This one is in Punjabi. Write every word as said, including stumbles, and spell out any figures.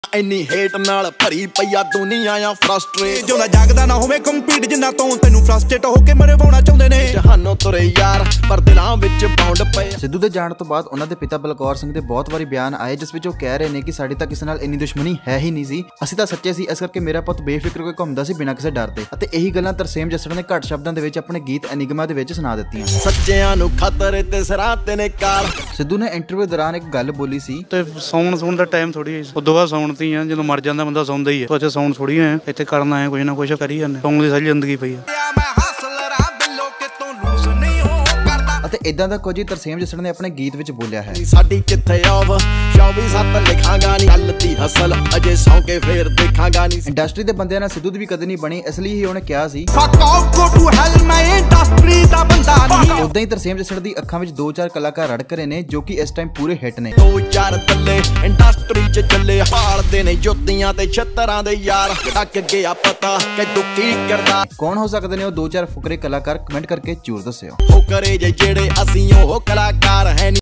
ਇੰਨੀ ਹੇਟ ਨਾਲ ਭਰੀ ਪਈਆ ਦੁਨੀਆ ਆ ਫਰਸਟ੍ਰੇਟ ਜੋ ਨਾ ਜਾਗਦਾ ਨਾ ਹੋਵੇ ਕੰਪੀਟ ਜਿੰਨਾ ਤੋਂ ਤੈਨੂੰ ਫਰਸਟ੍ਰੇਟ ਹੋ ਕੇ ਮਰਵਾਉਣਾ ਚਾਹੁੰਦੇ ਨੇ ਜਹਾਨੋਂ ਤੁਰੇ ਯਾਰ ਪਰ ਦਿਲਾਂ ਵਿੱਚ ਬਾਉਂਡ ਪਏ। ਸਿੱਧੂ ਦੇ ਜਾਣ ਤੋਂ ਬਾਅਦ ਉਹਨਾਂ ਦੇ ਪਿਤਾ ਬਲਕੌਰ ਸਿੰਘ ਦੇ ਬਹੁਤ ਵਾਰੀ ਬਿਆਨ ਆਏ ਜਿਸ ਵਿੱਚ ਉਹ ਕਹਿ ਰਹੇ ਨੇ ਕਿ ਸਾਡੀ ਤਾਂ ਕਿਸੇ ਨਾਲ ਇੰਨੀ ਦੁਸ਼ਮਣੀ ਹੈ ਹੀ ਨਹੀਂ ਸੀ, ਅਸੀਂ ਤਾਂ ਸੱਚੇ ਸੀ, ਇਸ ਕਰਕੇ ਮੇਰਾ ਪੁੱਤ ਬੇਫਿਕਰ ਹੋ ਕੇ ਘੁੰਮਦਾ ਸੀ ਬਿਨਾਂ ਕਿਸੇ ਡਰ ਦੇ। ਅਤੇ ਇਹੀ ਗੱਲਾਂ ਤਰਸੇਮ ਜੱਸੜ ਨੇ ਘੱਟ ਸ਼ਬਦਾਂ ਦੇ ਵਿੱਚ ਆਪਣੇ ਗੀਤ ਐਨਿਗਮਾ ਦੇ ਵਿੱਚ ਸੁਣਾ ਦਿੱਤੀਆਂ। ਸੱਚਿਆਂ ਨੂੰ ਖਤਰੇ ਤੇ ਸਿਰਾਂ ਤੇ ਨੇ ਕਾਰ। ਸਿੱਧੂ ਨੇ ਇੰਟਰਵਿਊ ਦੌਰਾਨ ਇੱਕ ਗੱਲ ਬੋਲੀ ਸੀ ਤੇ ਸੌਣ ਸੌਣ ਦਾ ਟਾਈਮ ਥੋੜੀ ਹੈ, ਉਦੋਂ ਬਾਅਦ ਸੌਣ ਤੀ ਆ ਜਦੋਂ ਮਰ ਜਾਂਦਾ ਬੰਦਾ ਸੌਂਦਾ ਹੀ ਹੈ। ਇੱਥੇ ਸੌਣ ਥੋੜੀ ਆ, ਇੱਥੇ ਕਰਨ ਆਏ ਕੁਝ ਨਾ ਕੁਝ ਕਰੀ ਜਾਂਦੇ, ਸੌਣ ਦੀ ਸਾਰੀ ਜ਼ਿੰਦਗੀ ਪਈ ਆ। ਅਤੇ ਇਦਾਂ ਦਾ ਕੁਝ ਹੀ ਤਰਸੇਮ ਜੱਸੜ ਨੇ ਆਪਣੇ ਗੀਤ ਵਿੱਚ ਬੋਲਿਆ ਹੈ। ਸਾਡੀ ਕਿੱਥੇ ਆਵ ਚੌਵੀ ਸੱਤ ਲਿਖਾਂਗਾ ਨਹੀਂ, ਗੱਲ ਦੀ ਹਸਲ ਅਜੇ ਸੌਂ ਕੇ ਫੇਰ ਦੇਖਾਂਗਾ ਨਹੀਂ। ਇੰਡਸਟਰੀ ਦੇ ਬੰਦਿਆਂ ਨਾਲ ਸਿੱਧੂ ਦੀ ਵੀ ਕਦੇ ਨਹੀਂ ਬਣੀ, ਇਸ ਲਈ ਹੀ ਉਹਨੇ ਕਿਹਾ ਸੀ ਉਦਾਂ ਹੀ ਤਰਸੇਮ ਜੱਸੜ ਦੀ ਅੱਖਾਂ ਵਿੱਚ ਦੋ ਚਾਰ ਕਲਾਕਾਰ ਰੜਕ ਰਹੇ ਨੇ ਜੋ ਕਿ ਇਸ ਟਾਈਮ ਪੂਰੇ ਹਿੱਟ ਨੇ। ਦੋ ਚਾਰ ਬੱਲੇ ਇੰਡਸਟਰੀ ਚ ਚੱਲੇ ਹਾਲਦੇ ਨੇ ਜੁੱਤੀਆਂ ਤੇ ਛੱਤਰਾਂ ਦੇ ਯਾਰ, ਅੱਕ ਗਿਆ ਪਤਾ ਕਿ ਤੂੰ ਕੀ ਕਰਦਾ। ਕੌਣ ਹੋ ਸਕਦੇ ਨੇ ਉਹ ਦੋ ਚਾਰ ਫੁਕਰੇ ਕਲਾਕਾਰ? ਕਮੈਂਟ ਕਰਕੇ ਜ਼ਰੂਰ ਦੱਸਿਓ। ਉਹ ਕਰੇ ਜੇ ਜਿਹੜੇ ਅਸੀਂ ਉਹ ਕਲਾਕਾਰ ਹੈ ਨੀ।